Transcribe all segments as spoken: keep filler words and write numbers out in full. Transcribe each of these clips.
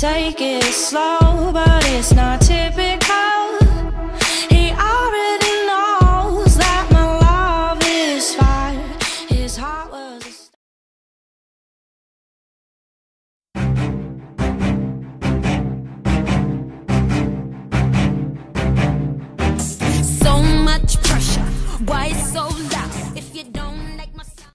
take it slow, but it's not typical. He already knows that my love is fire. His heart was a so much pressure. Why so loud? If you don't like my sound.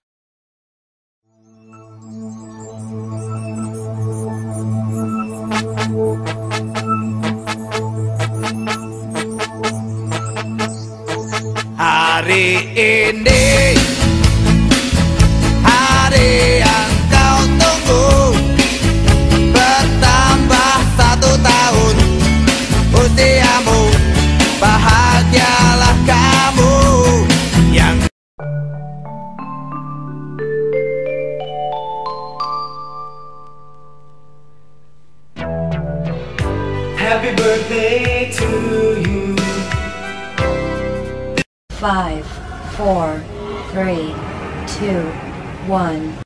Hari ini, hari yang kau tunggu, bertambah satu tahun usiamu, bahagialah kamu yang Happy birthday to you. Five, four, three, two, one.